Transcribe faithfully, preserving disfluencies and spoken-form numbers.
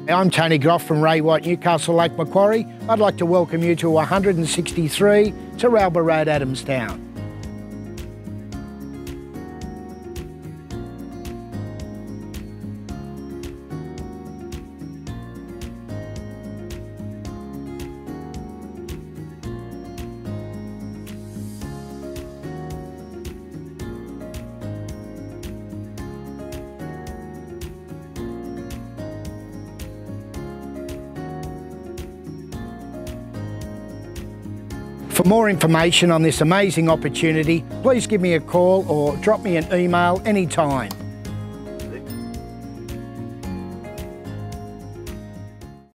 I'm Tony Groff from Ray White, Newcastle Lake Macquarie. I'd like to welcome you to one hundred sixty-three Teralba Road, Adamstown. For more information on this amazing opportunity, please give me a call or drop me an email anytime.